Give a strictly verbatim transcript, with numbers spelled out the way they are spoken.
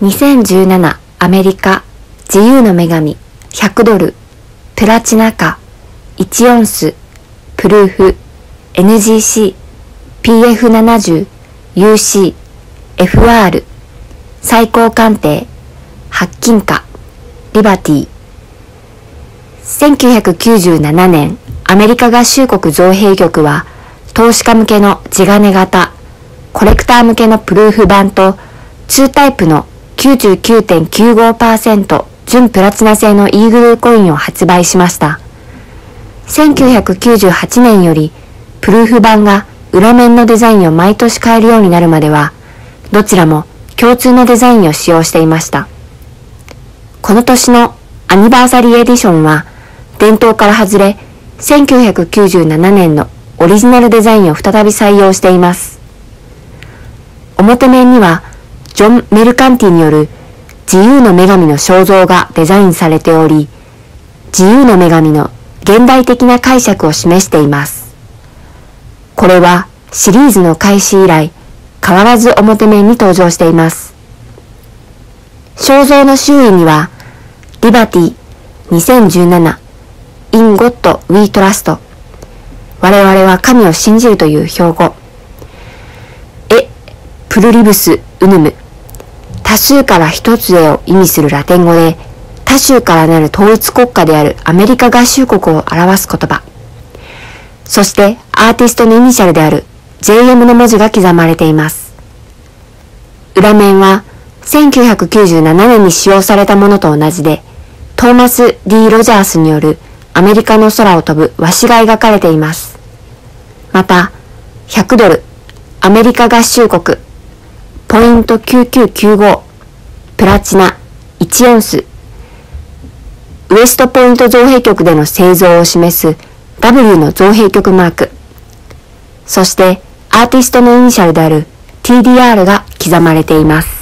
にせんじゅうななアメリカ自由の女神ひゃくドルプラチナ価いちオンスプルーフ エヌジーシー ピーエフななじゅう ユーシー エフアール 最高鑑定白金価リバティ。せんきゅうひゃくきゅうじゅうななねんアメリカ合衆国造幣局は投資家向けの地金型コレクター向けのプルーフ版とにタイプの きゅうじゅうきゅうてんきゅうごパーセント 純プラチナ製のイーグルコインを発売しました。せんきゅうひゃくきゅうじゅうはちねんよりプルーフ版が裏面のデザインを毎年変えるようになるまではどちらも共通のデザインを使用していました。この年のアニバーサリーエディションは伝統から外れせんきゅうひゃくきゅうじゅうななねんのオリジナルデザインを再び採用しています。表面にはジョン・メルカンティによる自由の女神の肖像がデザインされており、自由の女神の現代的な解釈を示しています。これはシリーズの開始以来変わらず表面に登場しています。肖像の周囲にはリバティにせんじゅうなな In God We Trust 我々は神を信じるという標語、エプルリブスウヌム多数から一つへを意味するラテン語で多州からなる統一国家であるアメリカ合衆国を表す言葉、そしてアーティストのイニシャルである ジェイエム の文字が刻まれています。裏面はせんきゅうひゃくきゅうじゅうななねんに使用されたものと同じで、トーマス・ディ・ロジャースによるアメリカの空を飛ぶワシが描かれています。また、ひゃくドル、アメリカ合衆国、ポイントきゅうきゅうきゅうご、プラチナいちオンス、ウエストポイント造幣局での製造を示す ダブリュー の造幣局マーク、そしてアーティストのイニシャルである ティーディーアール が刻まれています。